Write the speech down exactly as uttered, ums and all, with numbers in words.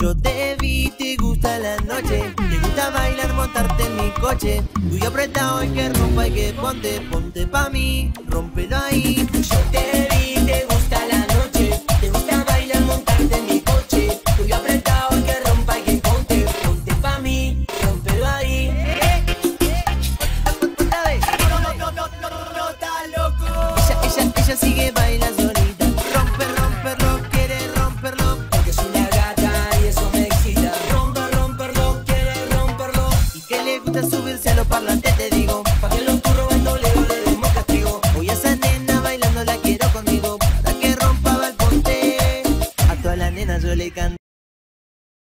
Yo te vi, te gusta la noche, te gusta bailar, montarte en mi coche. Tuyo apretado, hay que rompa, hay que ponte, ponte pa' mí, rómpelo ahí. Yo te vi, te gusta la noche, te gusta bailar, montarte en mi coche. Tuyo apretado, hay que rompa, hay que ponte, ponte pa' mí, rómpelo ahí. Otra vez. No, no, no, no, no, no, está loco. Ella, ella, ella sigue bailando solita. Rompe, romperlo, quiere romperlo. Porque es una gata y eso me excita. Romper, romperlo, quiere romperlo. Y que le gusta subirse a los parlantes.